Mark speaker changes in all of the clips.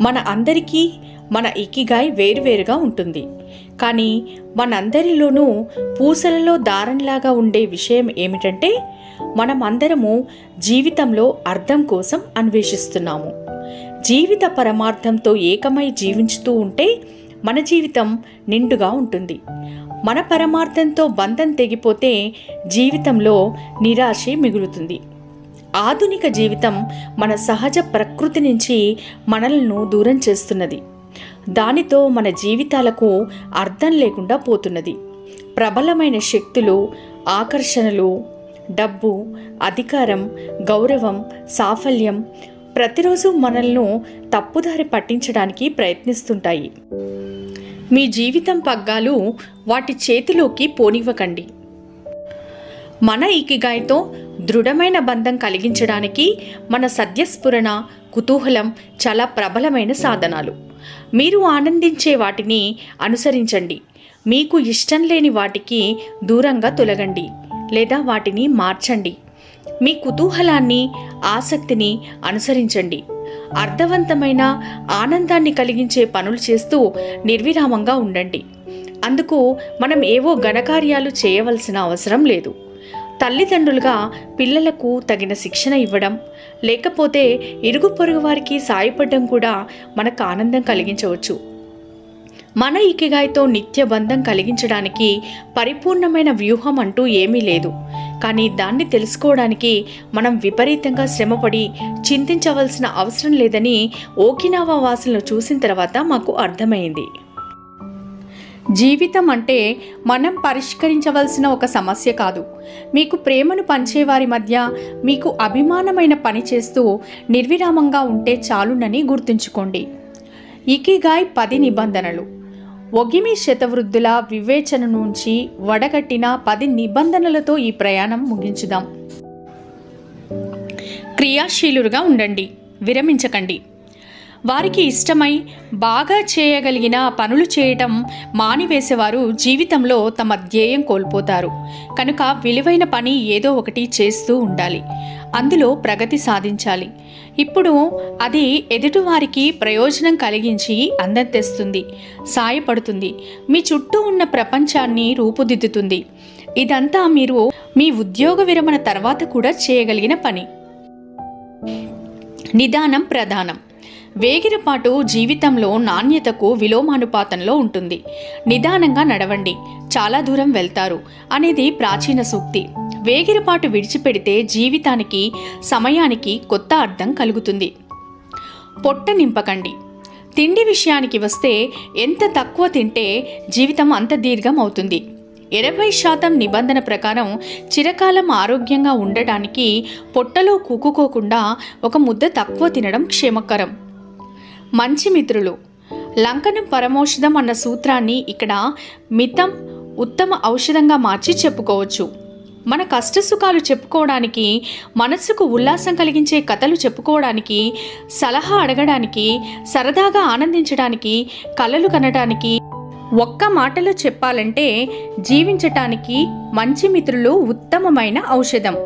Speaker 1: మన అందరికీ మన ఇకిగాయ్ వేరువేరుగా ఉంటుంది. కానీ మనందరిలోనూ పూసలలో దారంలాగా ఉండే విషయం ఏమిటంటే, మనం అందరము జీవితంలో అర్థం కోసం అన్వేషిస్తున్నాము. జీవిత పరమార్థంతో ఏకమై జీవించుతూ ఉంటే మన జీవితం నిండుగా ఉంటుంది. మన పరమార్థంతో బంధం తెగిపోతే జీవితంలో నిరాశే మిగులుతుంది. ఆధునిక జీవితం మన సహజ ప్రకృతి నుంచి మనలను దూరం చేస్తున్నది. దానితో మన జీవితాలకు అర్థం లేకుండా పోతున్నది. ప్రబలమైన శక్తులు, ఆకర్షణలు, డబ్బు, అధికారం, గౌరవం, సాఫల్యం ప్రతిరోజు మనల్ని తప్పుదారి పట్టించడానికి ప్రయత్నిస్తుంటాయి. మీ జీవితం పగ్గాలు వాటి చేతిలోకి పోనివ్వకండి. మన ఇకిగాయ్తో దృఢమైన బంధం కలిగించడానికి మన సద్యస్ఫురణ, కుతూహలం చాలా ప్రబలమైన సాధనాలు. మీరు ఆనందించే వాటిని అనుసరించండి. మీకు ఇష్టం లేని వాటికి దూరంగా తొలగండి లేదా వాటిని మార్చండి. మీ కుతూహలాన్ని, ఆసక్తిని అనుసరించండి. అర్థవంతమైన ఆనందాన్ని కలిగించే పనులు చేస్తూ నిర్విరామంగా ఉండండి. అందుకు మనం ఏవో ఘనకార్యాలు చేయవలసిన అవసరం లేదు. తల్లిదండ్రులుగా పిల్లలకు తగిన శిక్షణ ఇవ్వడం, లేకపోతే ఇరుగు పొరుగు వారికి సాయపడడం కూడా మనకు ఆనందం కలిగించవచ్చు. మన ఇకిగాయ్తో నిత్య బంధం కలిగించడానికి పరిపూర్ణమైన వ్యూహం అంటూ ఏమీ లేదు. కానీ దాన్ని తెలుసుకోవడానికి మనం విపరీతంగా శ్రమపడి చింతించవలసిన అవసరం లేదని ఓకినావా వాసులను చూసిన తర్వాత మాకు అర్థమైంది. జీవితం అంటే మనం పరిష్కరించవలసిన ఒక సమస్య కాదు. మీకు ప్రేమను పంచేవారి మధ్య మీకు అభిమానమైన పని చేస్తూ నిర్విరామంగా ఉంటే చాలునని గుర్తుంచుకోండి. ఇకిగాయ్ 10 నిబంధనలు. ఒగిమి శతవృద్ధుల వివేచన నుంచి వడగట్టిన 10 నిబంధనలతో ఈ ప్రయాణం ముగించుదాం. క్రియాశీలుగా ఉండండి, విరమించకండి. వారికి ఇష్టమై బాగా చేయగలిగిన పనులు చేయటం మానివేసేవారు జీవితంలో తమ ధ్యేయం కోల్పోతారు. కనుక విలువైన పని ఏదో ఒకటి చేస్తూ ఉండాలి. అందులో ప్రగతి సాధించాలి. ఇప్పుడు అది ఎదుటివారికి ప్రయోజనం కలిగించి అందం తెస్తుంది, సాయపడుతుంది, మీ చుట్టూ ఉన్న ప్రపంచాన్ని రూపుదిద్దుతుంది. ఇదంతా మీరు మీ ఉద్యోగ విరమణ తర్వాత కూడా చేయగలిగిన పని. నిదానం ప్రధానం. వేగిరపాటు జీవితంలో నాణ్యతకు విలోమానుపాతంలో ఉంటుంది. నిదానంగా నడవండి, చాలా దూరం వెళ్తారు అనేది ప్రాచీన సూక్తి. వేగిరపాటు విడిచిపెడితే జీవితానికి, సమయానికి కొత్త అర్థం కలుగుతుంది. పొట్ట నింపకండి. తిండి విషయానికి వస్తే ఎంత తక్కువ తింటే జీవితం అంత దీర్ఘం అవుతుంది. 80% నిబంధన ప్రకారం చిరకాలం ఆరోగ్యంగా ఉండడానికి పొట్టలో కుక్కుకోకుండా ఒక ముద్ద తక్కువ తినడం క్షేమకరం. మంచి మిత్రులు. లంకనం పరమౌషధం అన్న సూత్రాన్ని ఇక్కడ మితం ఉత్తమ ఔషధంగా మార్చి చెప్పుకోవచ్చు. మన కష్టసుఖాలు చెప్పుకోవడానికి, మనసుకు ఉల్లాసం కలిగించే కథలు చెప్పుకోవడానికి, సలహా అడగడానికి, సరదాగా ఆనందించడానికి, కలలు కనడానికి, ఒక్క మాటలో చెప్పాలంటే జీవించటానికి మంచి మిత్రులు ఉత్తమమైన ఔషధం.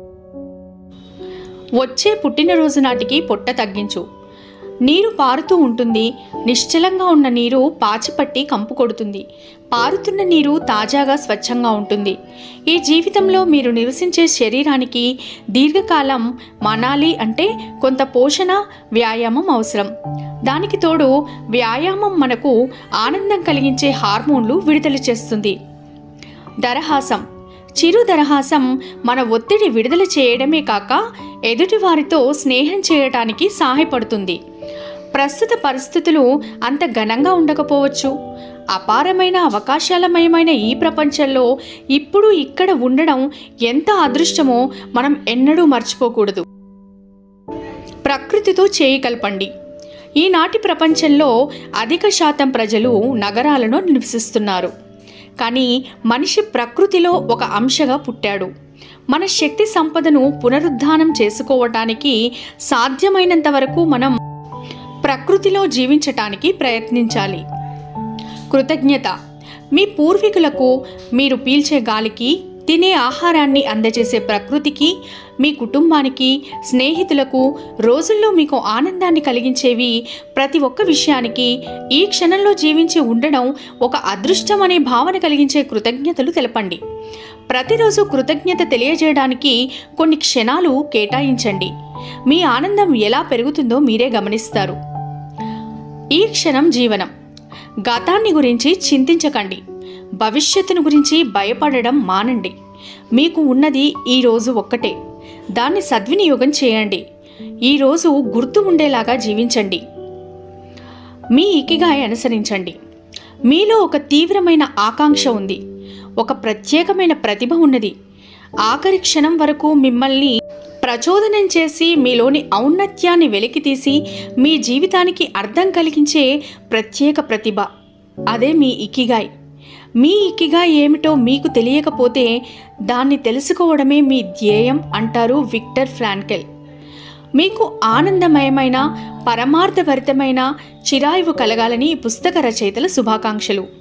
Speaker 1: వచ్చే పుట్టినరోజు నాటికి పొట్ట తగ్గించు. నీరు పారుతూ ఉంటుంది. నిశ్చలంగా ఉన్న నీరు పాచిపట్టి కంపు కొడుతుంది. పారుతున్న నీరు తాజాగా స్వచ్ఛంగా ఉంటుంది. ఈ జీవితంలో మీరు నివసించే శరీరానికి దీర్ఘకాలం మనాలి అంటే కొంత పోషణ, వ్యాయామం అవసరం. దానికి తోడు వ్యాయామం మనకు ఆనందం కలిగించే హార్మోన్లు విడుదల చేస్తుంది. దరహాసం. చిరు దరహాసం మన ఒత్తిడి విడుదల చేయడమే కాక ఎదుటివారితో స్నేహం చేయటానికి సహాయపడుతుంది. ప్రస్తుత పరిస్థితులు అంత ఘనంగా ఉండకపోవచ్చు. అపారమైన అవకాశాలమయమైన ఈ ప్రపంచంలో ఇప్పుడు ఇక్కడ ఉండడం ఎంత అదృష్టమో మనం ఎన్నడూ మర్చిపోకూడదు. ప్రకృతితో చేయి కలపండి. ఈనాటి ప్రపంచంలో అధిక శాతం ప్రజలు నగరాలను నివసిస్తున్నారు. కానీ మనిషి ప్రకృతిలో ఒక అంశగా పుట్టాడు. మన శక్తి సంపదను పునరుద్ధానం చేసుకోవటానికి సాధ్యమైనంత వరకు మనం ప్రకృతిలో జీవించటానికి ప్రయత్నించాలి. కృతజ్ఞత. మీ పూర్వీకులకు, మీరు పీల్చే గాలికి, తినే ఆహారాన్ని అందజేసే ప్రకృతికి, మీ కుటుంబానికి, స్నేహితులకు రోజుల్లో మీకు ఆనందాన్ని కలిగించేవి ప్రతి ఒక్క విషయానికి ఈ క్షణంలో జీవించి ఉండడం ఒక అదృష్టం అనే భావన కలిగించే కృతజ్ఞతలు తెలపండి. ప్రతిరోజు కృతజ్ఞత తెలియజేయడానికి కొన్ని క్షణాలు కేటాయించండి. మీ ఆనందం ఎలా పెరుగుతుందో మీరే గమనిస్తారు. ఈ క్షణం జీవనం. గతాన్ని గురించి చింతించకండి. భవిష్యత్తును గురించి భయపడడం మానండి. మీకు ఉన్నది ఈరోజు ఒక్కటే. దాన్ని సద్వినియోగం చేయండి. ఈరోజు గుర్తు ఉండేలాగా జీవించండి. మీ ఇకిగాయ్ అనుసరించండి. మీలో ఒక తీవ్రమైన ఆకాంక్ష ఉంది. ఒక ప్రత్యేకమైన ప్రతిభ ఉన్నది. ఆఖరి క్షణం వరకు మిమ్మల్ని ప్రచోదనం చేసి మీలోని ఔన్నత్యాన్ని వెలికితీసి మీ జీవితానికి అర్థం కలిగించే ప్రత్యేక ప్రతిభ. అదే మీ ఇకిగాయ్. మీ ఇకిగాయ్ ఏమిటో మీకు తెలియకపోతే దాన్ని తెలుసుకోవడమే మీ ధ్యేయం అంటారు విక్టర్ ఫ్రాంకెల్. మీకు ఆనందమయమైన, పరమార్థభరితమైన చిరాయువు కలగాలని పుస్తక రచయితల శుభాకాంక్షలు.